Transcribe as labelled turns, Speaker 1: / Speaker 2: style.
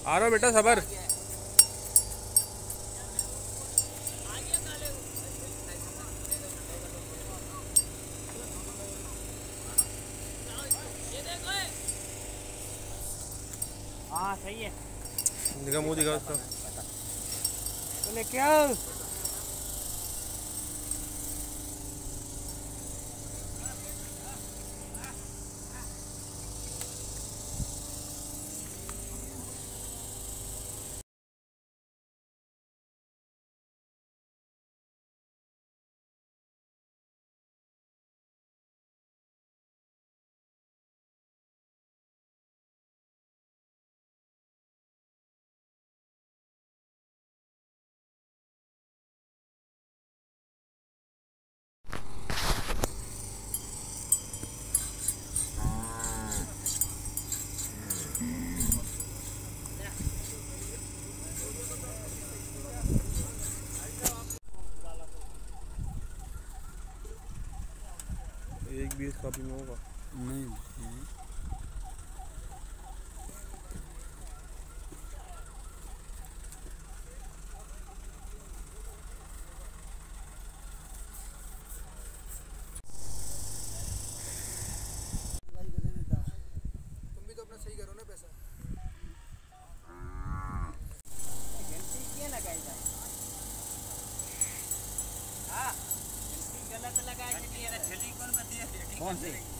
Speaker 1: आ रहा बेटा सबर।
Speaker 2: हाँ सही है।
Speaker 1: दिखा मुंह दिखा उसका।
Speaker 2: तो लेके आओ।
Speaker 1: एक 20 कॉपी में होगा
Speaker 3: नहीं।
Speaker 4: तुम भी तो अपना सही करो ना पैसा।
Speaker 2: गलत लगा
Speaker 3: कौन सी?